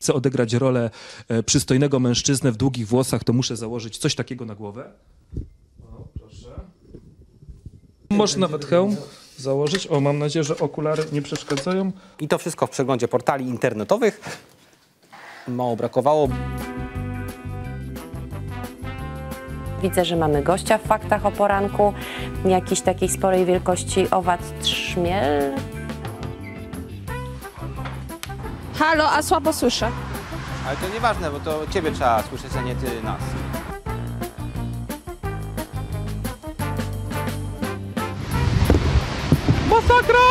chcę odegrać rolę przystojnego mężczyznę w długich włosach, to muszę założyć coś takiego na głowę. O, proszę. Może nawet hełm założyć. O, mam nadzieję, że okulary nie przeszkadzają. I to wszystko w przeglądzie portali internetowych. Mało brakowało. Widzę, że mamy gościa w Faktach o Poranku. Jakiś takiej sporej wielkości owad trzmiel. Halo, a słabo słyszę. Ale to nieważne, bo to ciebie trzeba słyszeć, a nie ty nas. Masakra!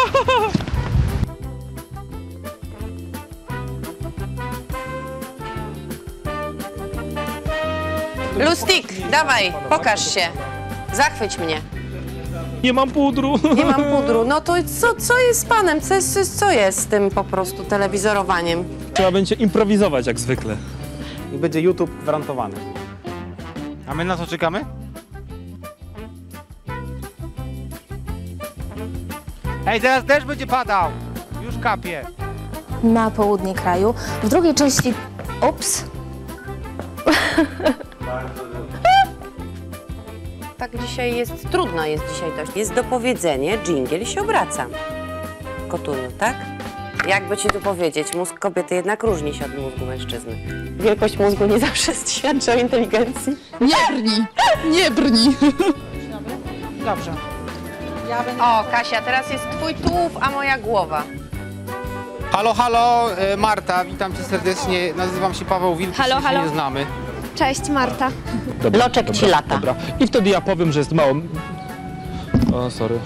Lustig, dawaj, pokaż się. Zachwyć mnie. Nie mam pudru. Nie mam pudru. No to co jest z panem? Co jest z tym po prostu telewizorowaniem? Trzeba będzie improwizować jak zwykle. I będzie YouTube gwarantowany. A my na co czekamy? Ej, teraz deszcz będzie padał. Już kapie. Na południe kraju. W drugiej części... Ups. Tak dzisiaj jest, trudno jest dzisiaj dość. Jest dopowiedzenie, dżingiel się obraca. Kotuniu, tak? Jakby ci tu powiedzieć, mózg kobiety jednak różni się od mózgu mężczyzny. Wielkość mózgu nie zawsze świadczy o inteligencji. Nie brnij! Nie brnij! Dobrze. O, Kasia, teraz jest twój tułów, a moja głowa. Halo, halo, Marta, witam cię serdecznie. Nazywam się Paweł Wilk, Halo, się halo. nie znamy. Cześć, Marta. Loczek ci lata. Dobra. I wtedy ja powiem, że jest mało. O, sorry.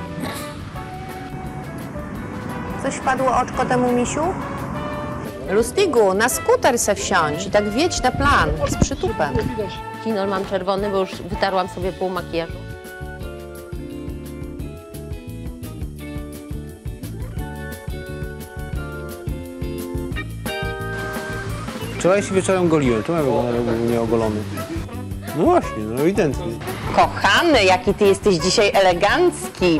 Coś wpadło oczko temu misiu? Lustigu, na skuter se wsiądź i tak wjedź na plan z przytupem. Kinol mam czerwony, bo już wytarłam sobie pół makijażu. Wczoraj się wieczorem goliłem, czemu ja wyglądam nieogolony? No właśnie, no ewidentnie. Kochany, jaki ty jesteś dzisiaj elegancki.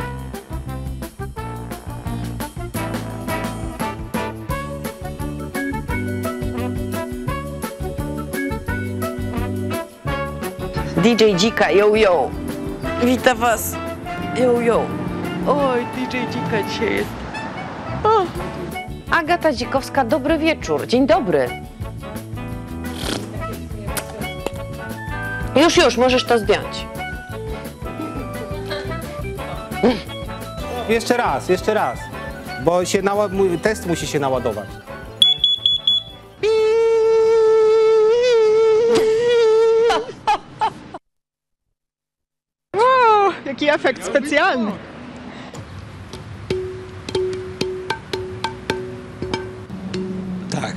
DJ Dzika, yo yo. Witam was. Yo yo. Oj, DJ Dzika dzisiaj jest. O. Agata Dzikowska, dobry wieczór. Dzień dobry. Już, możesz to zdjąć. Jeszcze raz. Bo się mój test musi się naładować. O, jaki efekt specjalny! Tak.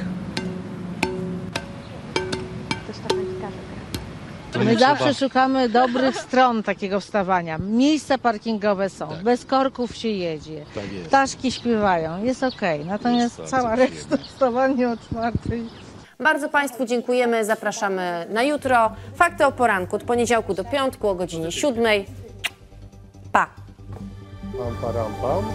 My zawsze szukamy dobrych stron takiego wstawania. Miejsca parkingowe są, bez korków się jedzie, ptaszki śpiewają, jest okej. Natomiast cała reszta wstawanie o 4:00. Bardzo Państwu dziękujemy, zapraszamy na jutro. Fakty o poranku od poniedziałku do piątku o godzinie 7. Pa! Pam, param, pam.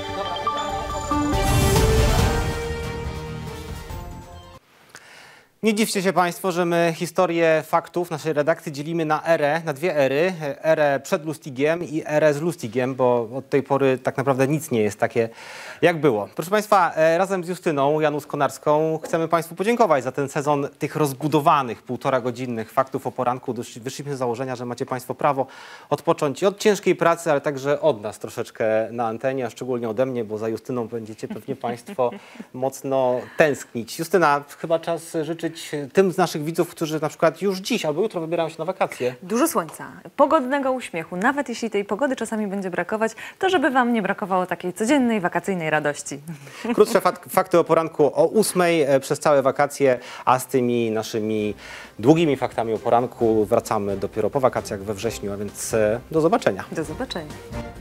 Nie dziwcie się Państwo, że my historię faktów naszej redakcji dzielimy na erę, na dwie ery. Erę przed Lustigiem i erę z Lustigiem, bo od tej pory tak naprawdę nic nie jest takie, jak było. Proszę Państwa, razem z Justyną Janus-Konarską chcemy Państwu podziękować za ten sezon tych rozbudowanych, 1,5-godzinnych faktów o poranku. Wyszliśmy z założenia, że macie Państwo prawo odpocząć od ciężkiej pracy, ale także od nas troszeczkę na antenie, a szczególnie ode mnie, bo za Justyną będziecie pewnie Państwo mocno tęsknić. Justyna, chyba czas życzyć tym z naszych widzów, którzy na przykład już dziś albo jutro wybierają się na wakacje. Dużo słońca, pogodnego uśmiechu. Nawet jeśli tej pogody czasami będzie brakować, to żeby Wam nie brakowało takiej codziennej, wakacyjnej radości. Krótsze fakty o poranku o 8:00 przez całe wakacje, a z tymi naszymi długimi faktami o poranku wracamy dopiero po wakacjach we wrześniu, a więc do zobaczenia. Do zobaczenia.